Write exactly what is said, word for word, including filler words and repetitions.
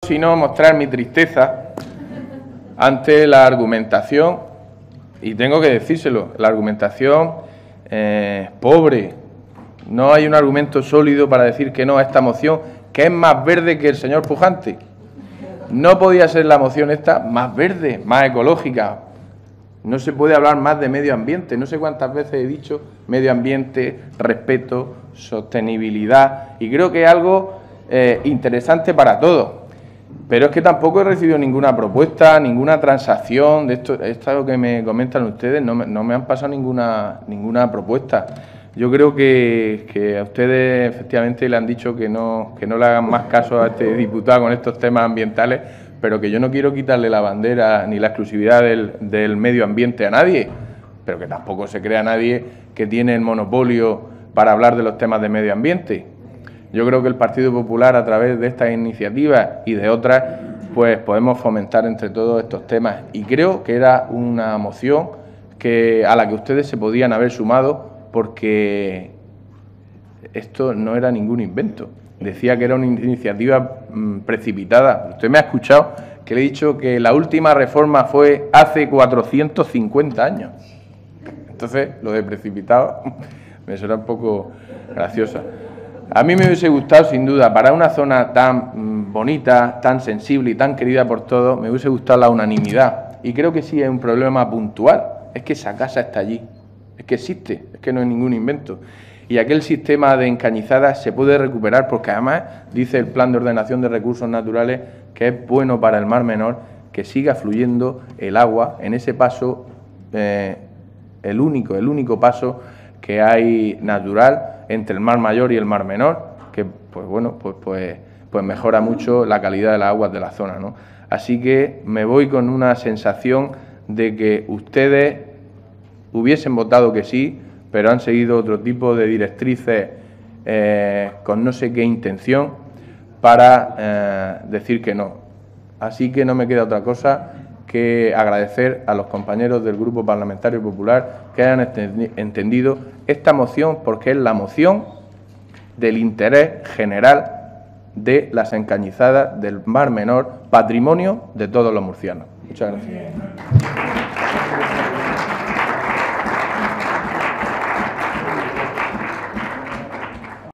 sino mostrar mi tristeza ante la argumentación, y tengo que decírselo, la argumentación eh, pobre. No hay un argumento sólido para decir que no a esta moción, que es más verde que el señor Pujante. No podía ser la moción esta más verde, más ecológica. No se puede hablar más de medio ambiente. No sé cuántas veces he dicho medio ambiente, respeto, sostenibilidad, y creo que es algo eh, interesante para todos. Pero es que tampoco he recibido ninguna propuesta, ninguna transacción de esto, esto que me comentan ustedes. No me, no me han pasado ninguna, ninguna propuesta. Yo creo que, que a ustedes efectivamente le han dicho que no, que no le hagan más caso a este diputado con estos temas ambientales, pero que yo no quiero quitarle la bandera ni la exclusividad del, del medio ambiente a nadie, pero que tampoco se crea nadie que tiene el monopolio para hablar de los temas de medio ambiente. Yo creo que el Partido Popular, a través de estas iniciativas y de otras, pues podemos fomentar entre todos estos temas. Y creo que era una moción que, a la que ustedes se podían haber sumado, porque esto no era ningún invento. Decía que era una iniciativa mmm, precipitada. Usted me ha escuchado que le he dicho que la última reforma fue hace cuatrocientos cincuenta años. Entonces, lo de precipitado me suena un poco graciosa. A mí me hubiese gustado, sin duda, para una zona tan mmm, bonita, tan sensible y tan querida por todos, me hubiese gustado la unanimidad. Y creo que sí es un problema puntual. Es que esa casa está allí. Es que existe, es que no es ningún invento. Y aquel sistema de encañizadas se puede recuperar porque además dice el Plan de Ordenación de Recursos Naturales que es bueno para el Mar Menor que siga fluyendo el agua en ese paso, eh, el único, el único paso que hay natural entre el Mar Mayor y el Mar Menor, que pues bueno, pues, pues, pues mejora mucho la calidad de las aguas de la zona, ¿no? Así que me voy con una sensación de que ustedes hubiesen votado que sí, pero han seguido otro tipo de directrices eh, con no sé qué intención para eh, decir que no. Así que no me queda otra cosa que agradecer a los compañeros del Grupo Parlamentario Popular que hayan entendido esta moción, porque es la moción del interés general de las encañizadas del Mar Menor, patrimonio de todos los murcianos. Muchas gracias.